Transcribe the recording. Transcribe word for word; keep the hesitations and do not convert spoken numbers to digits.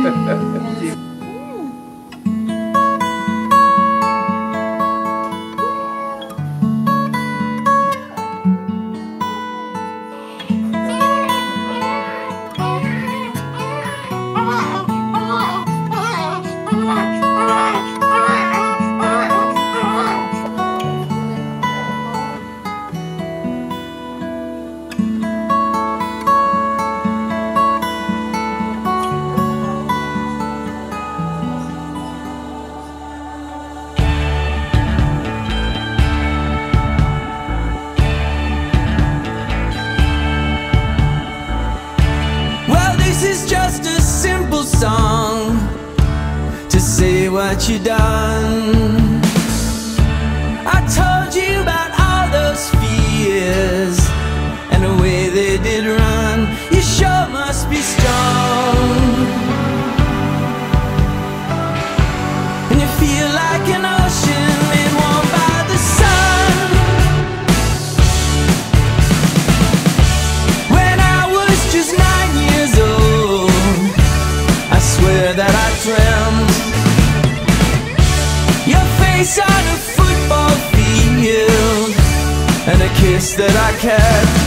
Song to say what you done. I told you about all those fears and the way they did run. You sure must be strong, and you feel like an ocean made warm by the sun. When I was just nine years old, I swear that I dreamt your face on a football field and a kiss that I kept.